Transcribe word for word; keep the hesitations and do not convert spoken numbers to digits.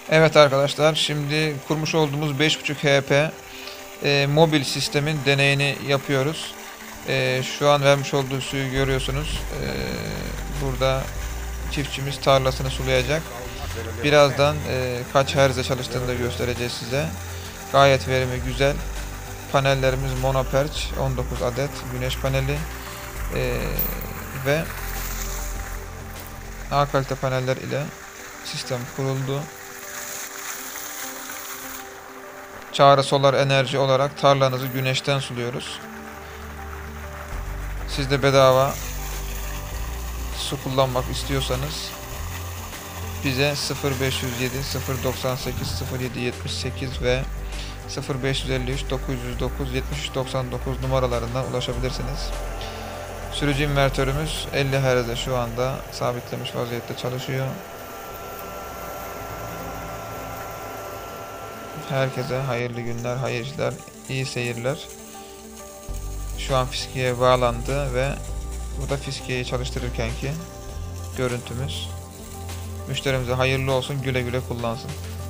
Evet arkadaşlar, şimdi kurmuş olduğumuz beş buçuk H P e, mobil sistemin deneyini yapıyoruz. E, şu an vermiş olduğu suyu görüyorsunuz. E, burada çiftçimiz tarlasını sulayacak. Birazdan e, kaç hertz'e çalıştığını da göstereceğiz size. Gayet verimi güzel. Panellerimiz monoperç, on dokuz adet güneş paneli e, ve A kalite paneller ile sistem kuruldu. Çağrı Solar Enerji olarak tarlanızı güneşten suluyoruz. Siz de bedava su kullanmak istiyorsanız bize sıfır beş yüz yedi sıfır doksan sekiz sıfır yedi yetmiş sekiz ve sıfır beş yüz elli üç dokuz yüz dokuz yetmiş üç doksan dokuz numaralarından ulaşabilirsiniz. Sürücü invertörümüz elli hertz'e şu anda sabitlemiş vaziyette çalışıyor. Herkese hayırlı günler, hayırlı işler, iyi seyirler. Şu an fiskiye bağlandı ve bu da fiskiyeyi çalıştırırkenki görüntümüz. Müşterimize hayırlı olsun, güle güle kullansın.